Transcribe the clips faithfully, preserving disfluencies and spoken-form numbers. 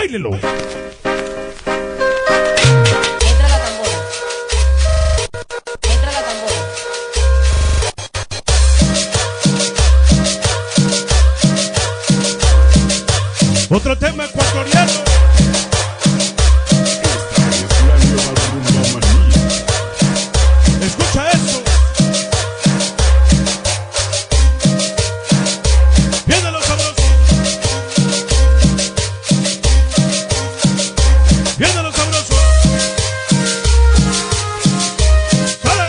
Báilelo. Entra la tambora. Entra la tambora. Otro tema ecuatoriano. Esta es la nueva rumba manía. Escucha eso. Viene lo sabroso. Viene lo sabroso. ¡Sale!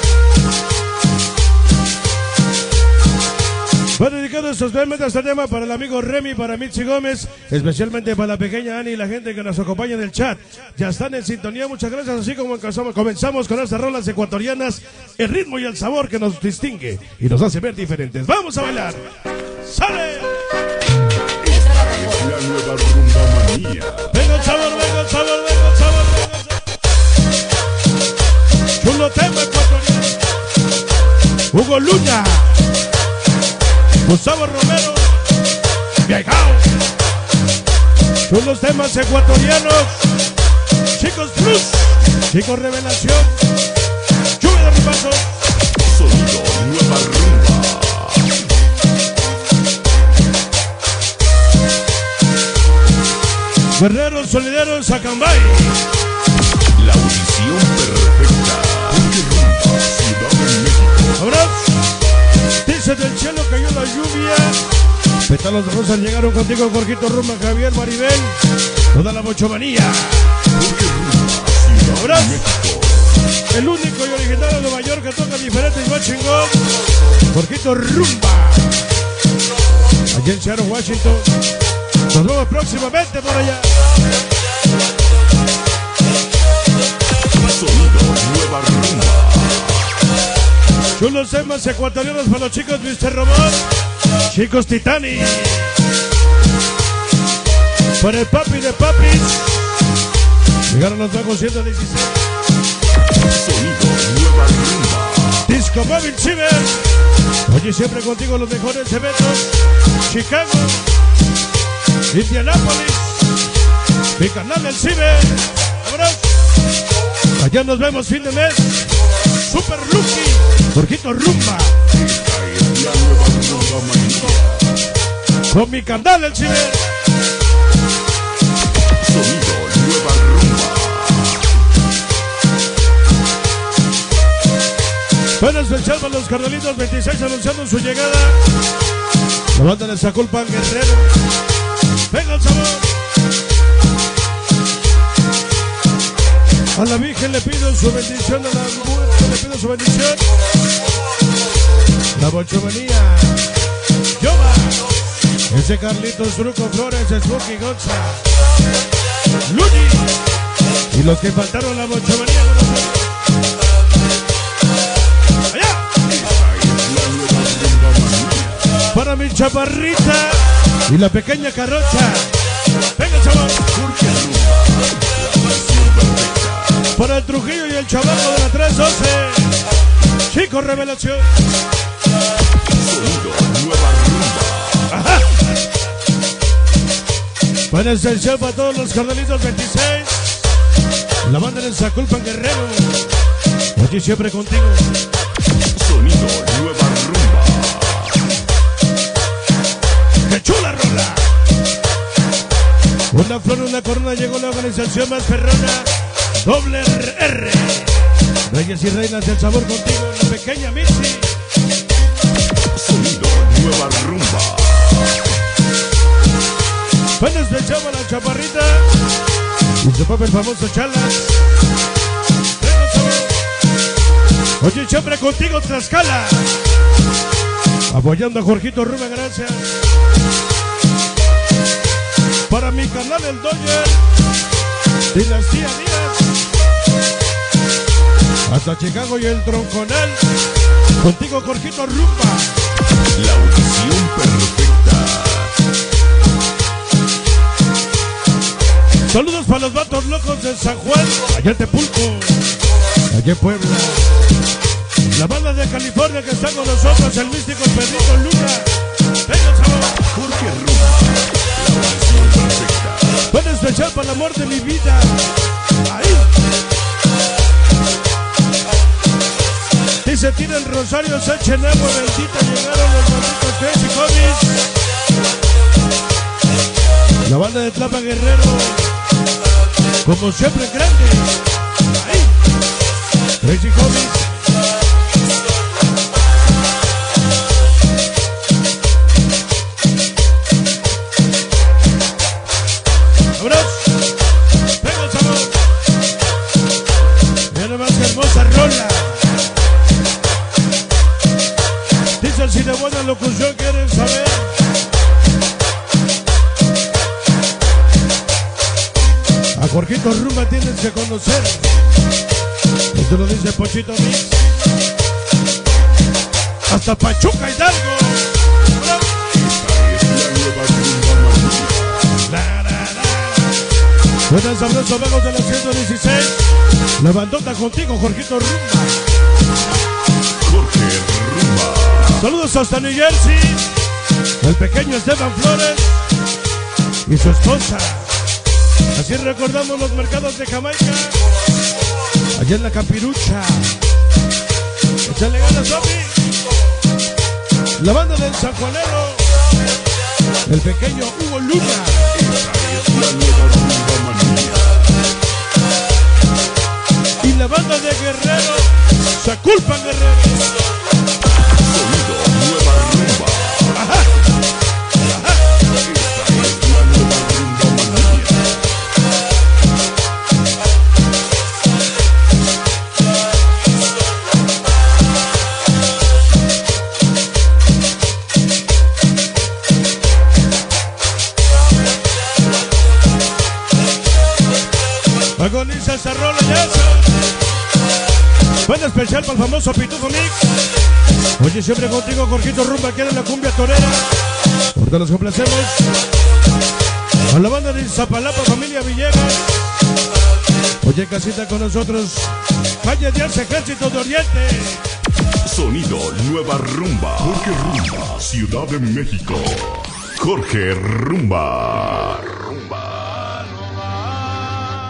Voy a dedicar estos memes de este tema para el amigo Remy, para Mitzi Gómez, especialmente para la pequeña Ani y la gente que nos acompaña en el chat. Ya están en sintonía, muchas gracias. Así como comenzamos con estas rolas ecuatorianas, el ritmo y el sabor que nos distingue y nos hace ver diferentes. ¡Vamos a bailar! ¡Sale! Esta es la nueva rumba manía. Venga el sabor, venga el sabor, venga el sabor, venga el sabor. Chulo tema ecuatoriano. Hugo Luna, Gustavo Romero, Viajao. Chulos temas ecuatorianos. Chicos Plus, Chicos Revelación, Lluvia de Ribazos. Sonido nueva rumba. Guerreros Solideros Acambay. La audición perfecta. Porque rumba, Ciudad de México. Abrazo. Dice del cielo cayó la lluvia. Pétalos de rosas llegaron contigo, Jorgito Rumba, Javier Maribel. Toda la bochomanía. Porque rumba, Ciudad de Abrazo. México. El único y original de Nueva York que toca diferente y más chingón. Jorgito Rumba. Allá en Seattle, Washington. Nos vemos próximamente por allá. Sonido nueva rumba. Chulos temas ecuatorianos para los chicos mister Román. Chicos Titani. Para el papi de papis. Llegaron los bajos ciento dieciséis. Sonido nueva rumba. Disco Móvil Ciber. Oye, siempre contigo los mejores eventos. Chicago. Indianápolis. Mi canal El Ciber. Abrazo. Allá nos vemos fin de mes. Super Lucky. Jorgito Rumba. Esta es la nueva rumba manía. Con mi canal El Ciber. Sonido nueva rumba. Buenas fechas para los carnalitos veintiséis anunciando su llegada. La banda de Zaculpan Guerrero. Venga el sabor. A la Virgen le pido su bendición, a la muerte le pido su bendición. La bochomanía. Yoba. Ese Carlitos, Truco Flores, Smokey Gonza. Luni. Y los que faltaron la bochomanía. Allá. Para mi chaparrita y la pequeña carrocha. Venga, chaval. Para el Trujillo y el chavaco de la tres doce. Chicos Revelación. Sonido nueva rumba. Ajá. Buena extensión para todos los carnalitos veintiséis. La banda de Zaculpan Guerrero. Aquí siempre contigo. Sonido nueva rumba. ¡Qué chula rola! Una flor, una corona, llegó la organización más perrona. Doble R R. Reyes y reinas del sabor contigo, la pequeña Mitzi. Sonido nueva rumba. Buenas de Chava la chaparrita. Y su papá el famoso Chalas. Oye, siempre contigo, Tlaxcala. Apoyando a Jorgito Rubén, gracias. Para mi canal El Doyer. Dinastía Díaz. Hasta Chicago y el Tronconal. Contigo, Jorgito Rumba. La audición perfecta. Saludos para los vatos locos de San Juan. Allá en Tepulco. Allá en Puebla. La banda de California que está con nosotros, el místico Pedrito Luna. Venga, sabor. Jorge Rumba. La audición perfecta. Buenas especial para el amor de mi vida. Ahí. Dice, tienen Rosario Sánchez Nuevo, bendita, llegaron los malditos Crazy Comics. La banda de Tlapa Guerrero, como siempre, grande. Ahí. Crazy Comics. ¡Vámonos! ¡Venga el sabor! Mira nomás qué hermosa rola. Dice el cine, buena locución, quieren saber. A Jorgito Rumba tienes que conocer. Esto lo dice Pochito Mix. Hasta Pachuca Hidalgo. Buenas, sabrosos vagos de la ciento dieciséis. La bandota contigo, Jorgito Rumba. Jorge Rumba. Saludos hasta New Jersey. El pequeño Esteban Flores y su esposa. Así recordamos los mercados de Jamaica. Allá en la Capirucha. Échale ganas, Sofi. La banda del San Juanero. El pequeño Hugo Luna. La nueva rumba manía. Y la banda de Guerrero. Se culpan, Guerrero. Sonido nueva rumba. Ajá. Ajá. Esta es la nueva rumba manía. Agoniza esa rola ya. Buen especial para el famoso Pitufo Mix. Oye, siempre contigo, Jorgito Rumba, aquí en la cumbia torera. Ahorita los complacemos. A la banda de Izapalapa, familia Villegas. Oye, casita con nosotros. Calle de Arce, Ejército de Oriente. Sonido nueva rumba. Jorge Rumba, Ciudad de México. Jorge Rumba. Rumba.